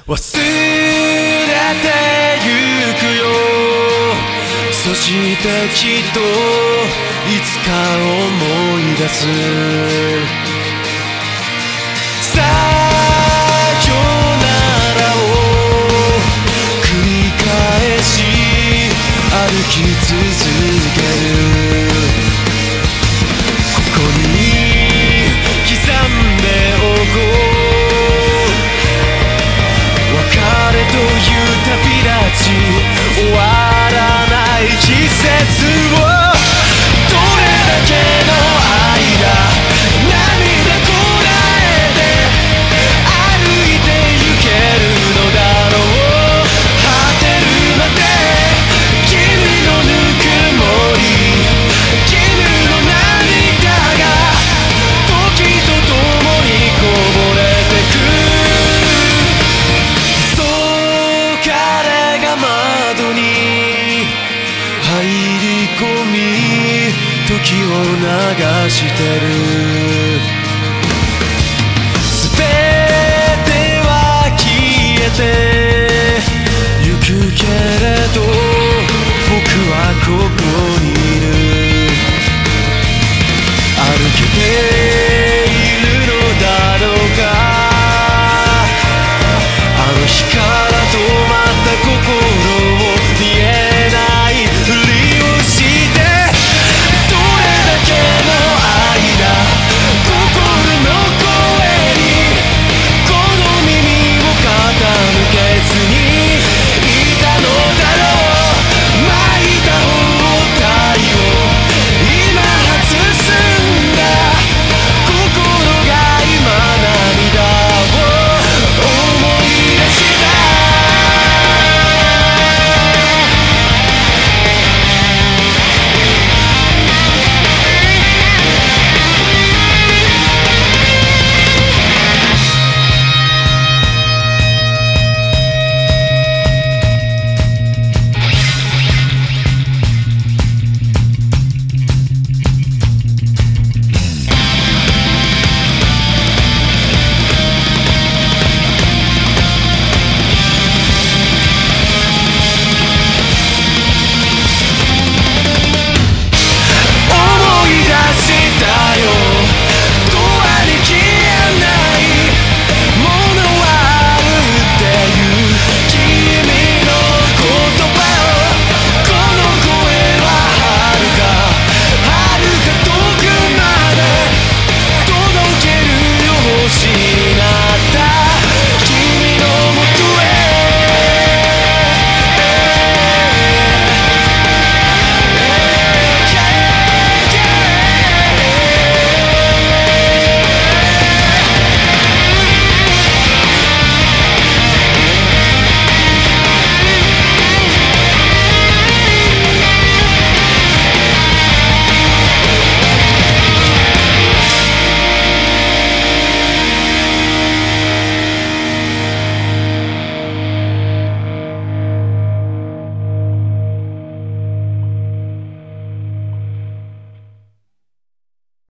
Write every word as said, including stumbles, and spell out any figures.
忘れてゆくよ。そしてきっといつか思い出す。さよならを繰り返し歩き続ける。ここに刻んでおこう。別れという旅立ち終わらない季節を、どれだけの間涙こらえて歩いてゆけるのだろう。果てるまで君のぬくもり、君の涙が時とともにこぼれてく。そう彼が窓に入り込み時を流してる。すべては消えてゆくけれど